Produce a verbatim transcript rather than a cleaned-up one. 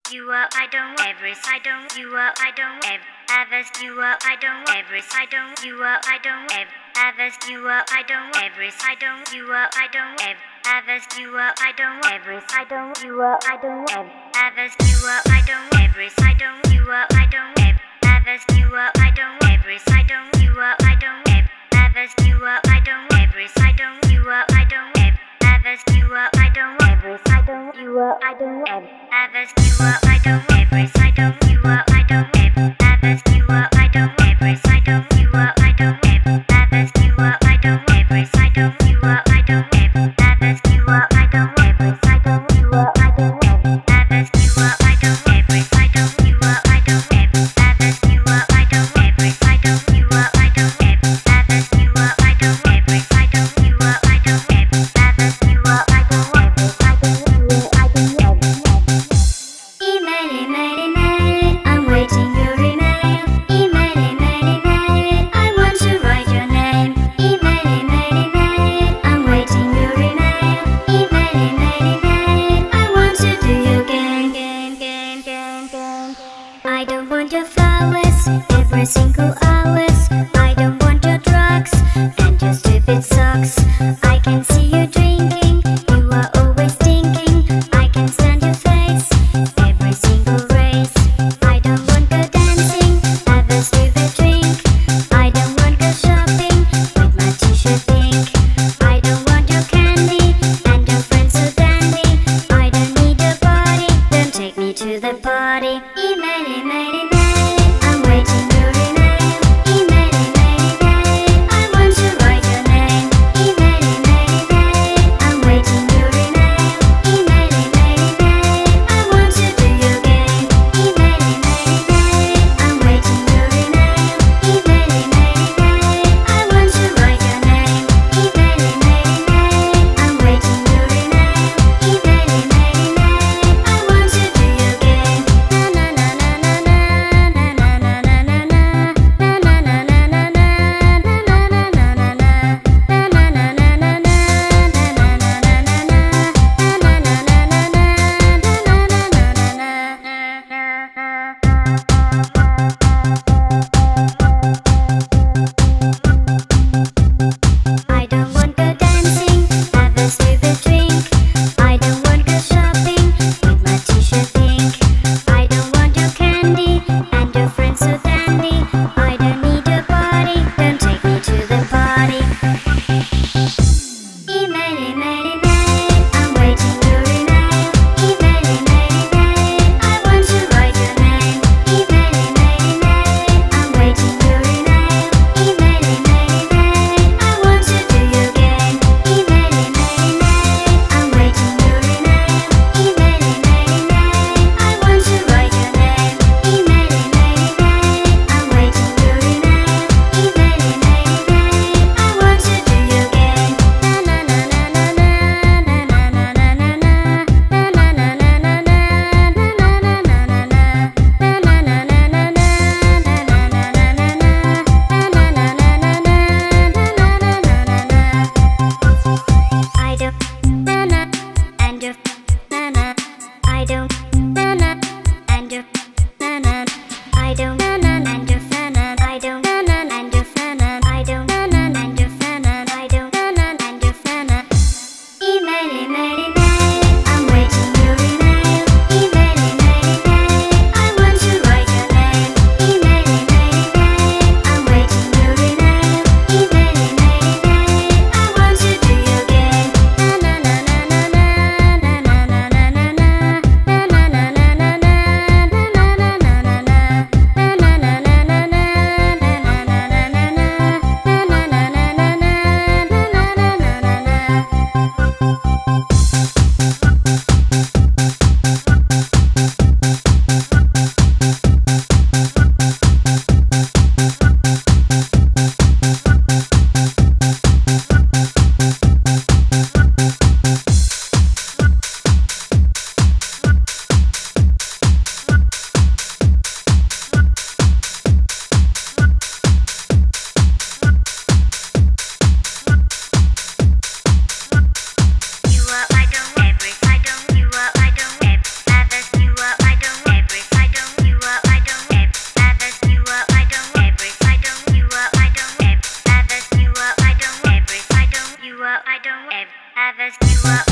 You are I don't every I don't you are I don't ev others you are I don't every I don't you are I don't ev others you are I don't every I don't you are I don't ev others you are I don't every I don't you are I don't ev others you are I don't every I don't you are I don't ev others you are I don't every I don't you are I don't ev others you are I don't every I don't you are I don't ev others you are I don't every I don't you are I don't ev others you are I don't every I don't you are I don't ev others you are I don't every I don't you are I don't ev others you are I don't every I don't you are I don't ev others you are I don't every I don't you are I don't ev others you are I don't every I don't you are I don't ev others you are I don't every I don't you are I don't ev others you are I don't every I don't you are I don't ev others you are I don't every I don't you are I don't ev. Email, email, email, I'm waiting your email. Email, email, email, I want to write your name. Email, email, email, I'm waiting your email. Email, email, email, I want to do your game, game, game, game, game. I don't want your flowers every single hours. I don't want your drugs and your stupid socks. I can see you drinking, you are always thinking. I can stand your face every single race. I don't want go dancing, have a stupid drink. I don't want go shopping with my t-shirt pink. I don't want your candy and your friends so dandy. I don't need a party, don't take me to the party. Email, email, email, I'm waiting your email. Email, email, email, I want to write your name. Email, email, email, I'm waiting your email. Email, email, email, I want to do your game. Email, email, email, I'm waiting your email. Email, email, email, I want to write your name. Email, email, email, I'm waiting your email. Email, email, email, I want to do your game. Na na na na na na. ever you up.